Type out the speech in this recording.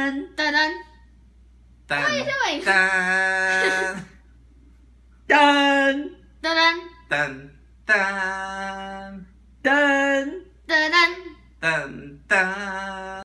Tan, tarán. Tan, Ay, ya va. tan, Tan, tarán, tan, tan, tan, tarán. tan, tan.